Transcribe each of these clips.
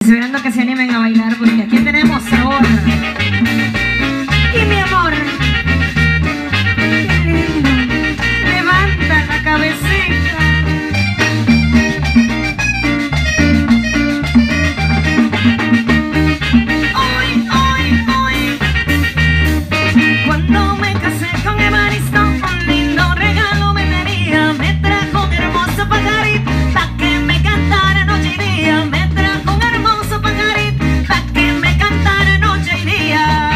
Esperando que se animen a bailar porque aquí tenemos sabor. Y mi amor, qué lindo, levanta la cabecita. Hoy, hoy, hoy, cuando me casé con Evaristo, un lindo regalo me tenía. Me trajo un hermoso pajarito pa' que me cantara noche y día. Me trajo un hermoso pajarito pa' que me cantara noche y día.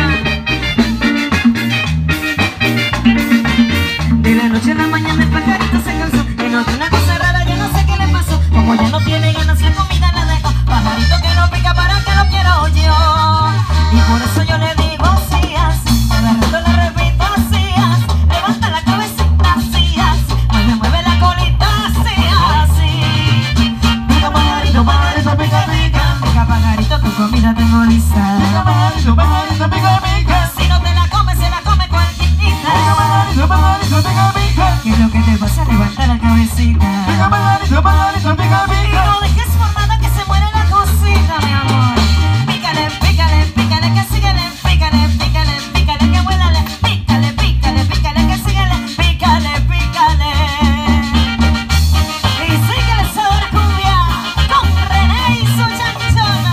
De la noche a la mañana el pajarito se cansó y notó una cosa rara, yo no sé qué le pasó. Como ya no tiene ganas, la comida la dejo. Pajarito que no pica, ¿para qué lo quiero yo? Y por eso yo le digo así, así, cada rato le repito así, así. Levanta la cabecita así, así, mueve, mueve la colita así, así. Pica pajarito, pajarito, pica, pica. Pica pajarito, tu comida tengo lista. Pica pajarito, pajarito, pica, pica. Si no te la comes, se la come cualquiera. Pica pajarito, pajarito, pica, pica. ¿Qué es lo que te pasa? Levanta la cabecita. Pica pajarito, pajarito, pica, Y pica. no dejes por nada que se muere la cosita, mi amor. Pícale, pícale, pícale, que síguele. Pícale, pícale, pícale, que vuélale. Pícale, pícale, pícale, que síguele. Pícale, pícale. Y síguele sabor cumbia con René y su chanchona.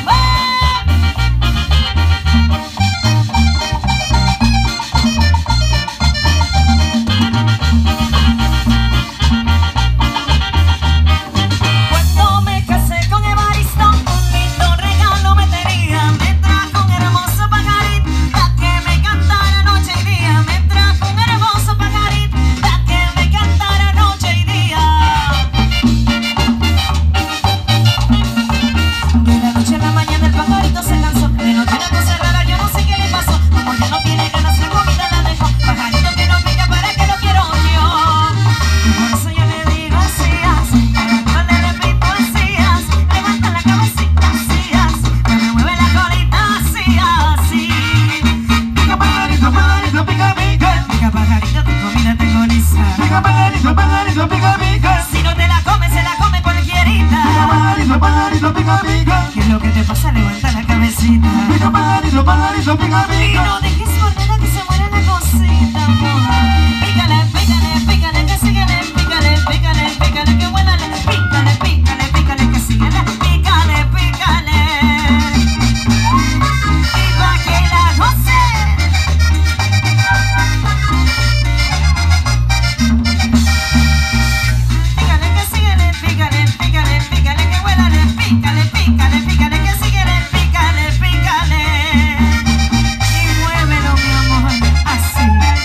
Cuando me casé con Evaristo, un lindo regalo me tenía. Me trajo un hermoso pajarito pa' que me cantara noche y día. Me trajo un hermoso pajarito pa' que me cantara noche y día. De la noche a la mañana el pajarito se cansó. De noche una cosa rara, yo no sé qué le pasó. Como ya no tiene ganas, la comida la dejo. Pajarito que no pica, ¿para qué lo quiero yo? Y por eso yo le digo así, así, cada rato le repito así, así. Levanta la cabecita así, así, mueve, mueve la colita así, así. Pica pajarito, pajarito, pica, pica. Pica pajarito, tu comida tengo lista. Pica pajarito, pajarito, pica, pica. Si no te la comes, se la come Pica cualquierita. pajarito, pajarito, pica, pica. ¿Qué es lo que te pasa? Levanta la cabecita. Pica pajarito, pajarito, pica, Y pica. no dejes por nada que se muera la cosita, amor. Pícale, pícale, pícale, que síguele. Pícale, pícale, pícale, que vuélale. Pícale, pícale, pícale, que síguele. Pícale, pícale. Y pa' que la goce. Pícale, que síguele. Pícale, pícale, pícale, que vuélale. Pícale, pícale, pícale, que síguele. Pícale, pícale. Y muévelo, mi amor, así.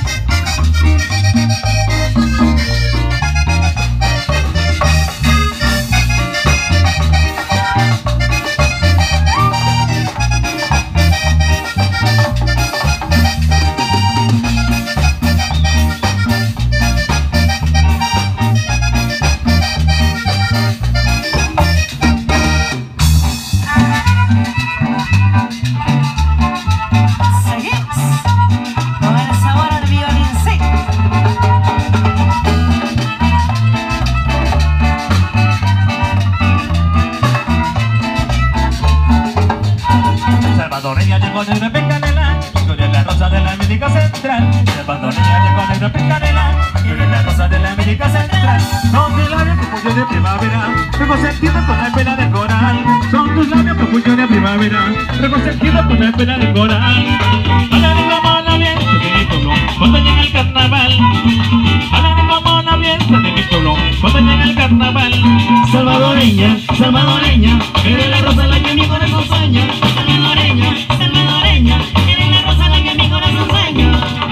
Seguimos con el sabor al violincito. Salvadoreña llegó negro en canela, con la rosa de la América Central. Salvadoreña llegó negro en canela, con la rosa de la América Central. Son tus labios capullo de primavera, luego sentido con la pena de coral. Son tus labios capullo de primavera, luego sentido con la pena de coral. Hablaré como la fiesta de mi pueblo cuando llega el carnaval. Hablaré como la fiesta de mi pueblo cuando llega el carnaval. Salvadoreña, salvadoreña, eres la rosa la que mi corazón sueña. Salvadoreña, salvadoreña, eres la rosa la que mi corazón sueña.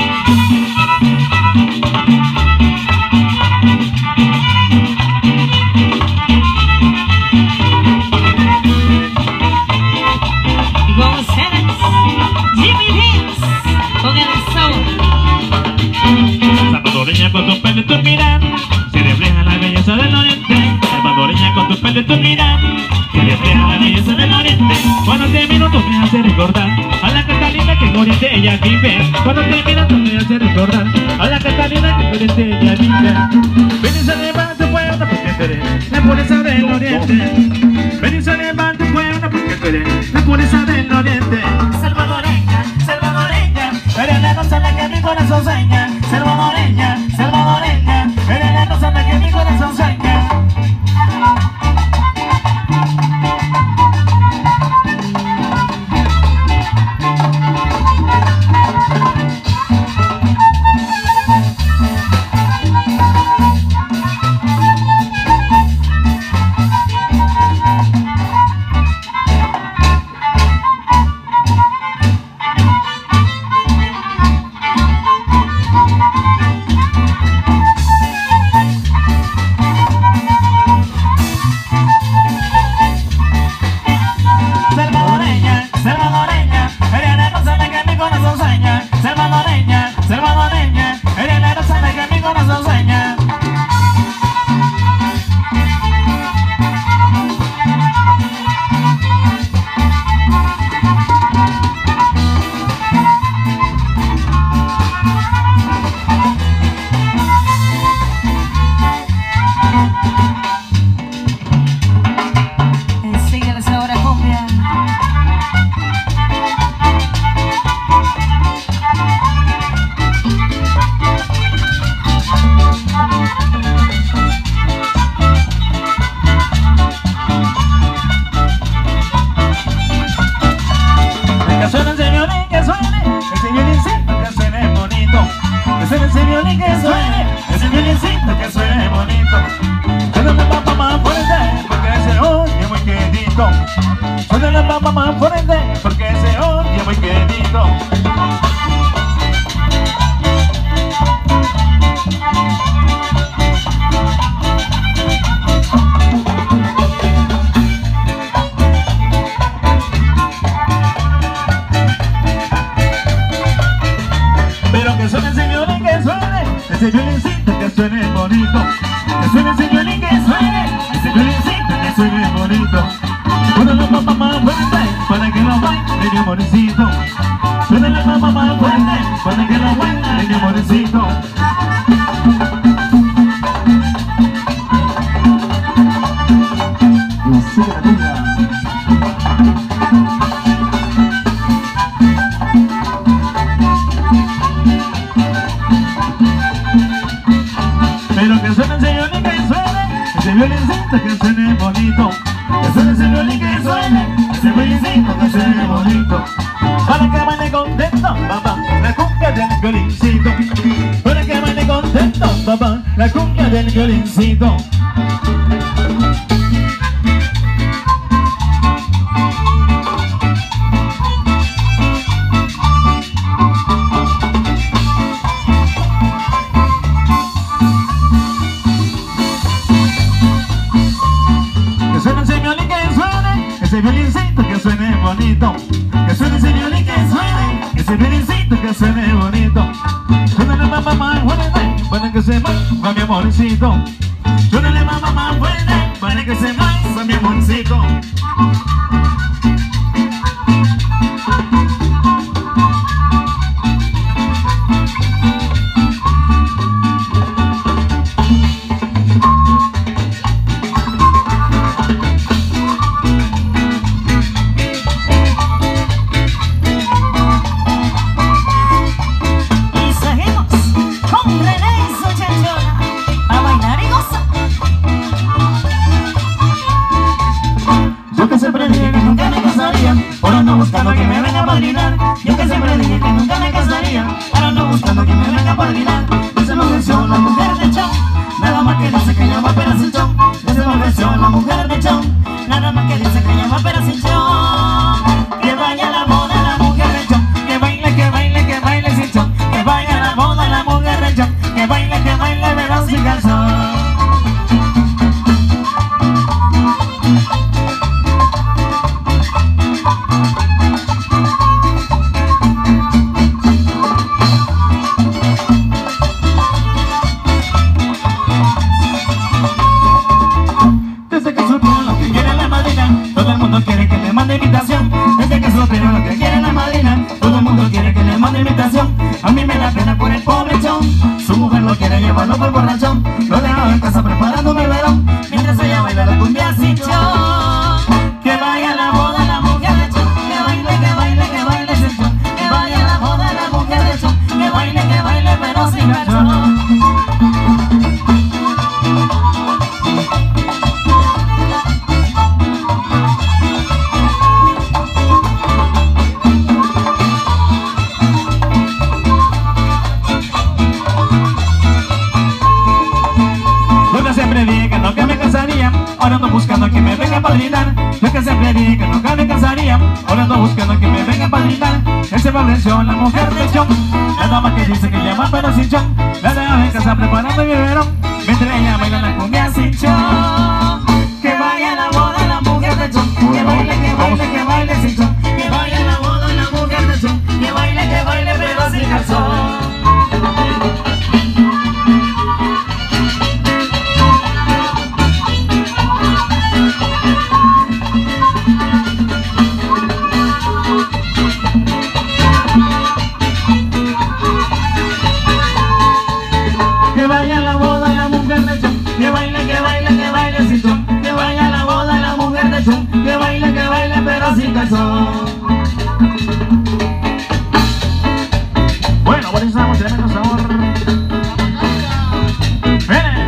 Y con ustedes, Jimmy Beans, con el sabor. Salvadoreña con tu pelo y tu mirar, se refleja la belleza del oriente. Salvadoreña con tu pelo y tu mirar, se refleja la belleza del oriente. Cuando te miro tú me haces recordar a la Catalina que en oriente ella vive. Cuando te miro tú me haces recordar a la Catalina que en oriente ella vive. Ven y se levanta tu pueblo porque te la pureza del oriente. Ven y se levanta tu pueblo porque eres la pureza del oriente. Salvadoreña, salvadoreña, eres la rosa la que mi corazón sueña. Salvadoreña, salvadoreña, eres la rosa la que mi corazón sueña. Más fuerte porque se oye muy quedito. Pero que suene señor y que suene ese violincito, que suene bonito. Que suene señor y que suene ese violincito, que suene bonito. Suena la mamá más fuerte para que lo baile mi amorcito. Suena la mamá más fuerte para que lo baile mi amorcito. Y sigue la cumbia. Pero que suene señor y que suene ese violincito, que suene bonito. Que suene ese violín, que suene ese violincito, que suene bonito. Para que baile contento, papá, la cumbia del violincito. Para que baile contento, papá, la cumbia del violincito. Ese violincito, que suene bonito. Que suene ese violín, que suene ese violincito, que suene bonito. Suénale mamá más fuerte para que se mueva mi amorcito. Suénale mamá más fuerte para que se mueva mi amorcito. Buscando que me venga a padrinar. Yo que siempre dije que nunca me casaría, ahora ando buscando que me venga a padrinar. Esa me ofreció la mujer de Chon, nada más que dice que ella va a peras sin chon. Esa me ofreció la mujer de Chon, nada más que dice que ella va a peras sin chon. Que vaya a la boda la mujer de Chon, que baile, que baile, que baile sin chon. Que vaya a la boda la mujer de Chon, que baile, pero sin calzón. Todo el mundo quiere que le Yo que siempre dije que nunca me casaría, ahora ando buscando que me venga a padrinar. Él se favoreció la mujer de chon, la dama que dice que llama pero sin chon. La dama en casa preparando el biberón, mientras ella baila la cumbia sin chon. Que vaya a la boda la mujer de chon, que baile sin chon. Que vaya a la boda la mujer de chon, que baile pero sin calzón. Que vaya a la boda la mujer de chon, que baile sin chon. Que vaya a la boda la mujer de chon, que baile pero sin calzón. Bueno, buenísimo, tremendo sabor. ¡Viene!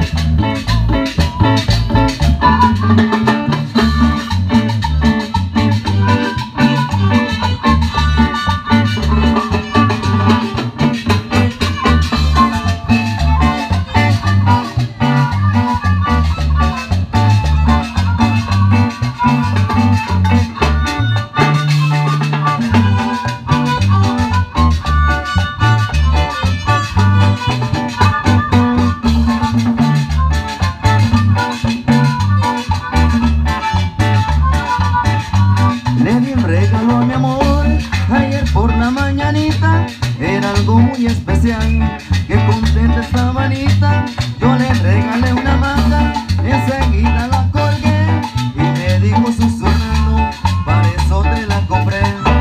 Le di un regalo a mi amor ayer por la mañanita, era algo muy especial, que contenta esta manita. Yo le regalé una manta, enseguida la colgué y me dijo susurrando, para eso te la compré.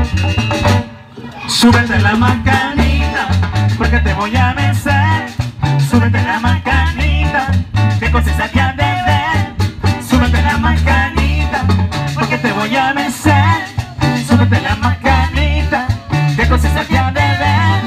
Súbete la macanita, porque te voy a besar. Súbete la macanita, que cosas aquí a beber. Súbete la macanita, porque te voy a besar. Súbete la macanita, que cosas aquí a beber.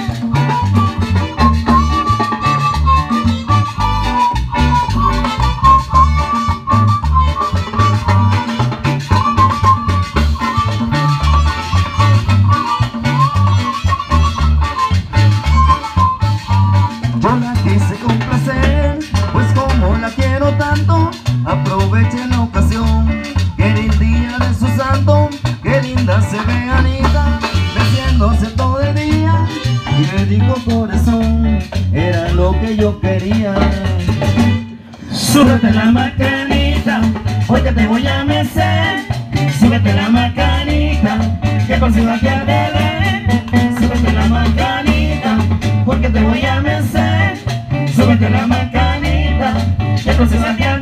Yo la quise complacer, pues como la quiero tanto, aproveché la ocasión, que era el día de su santo. Qué linda se ve Anita, meciéndose todo el día, y me dijo corazón, era lo que yo quería. Súbete la macanita, hoy que te voy a mecer. Súbete la macanita, que consigo aquí a beber. Súbete la macanita, porque te voy a mecer. Súbete la macanita, que consigo aquí a beber.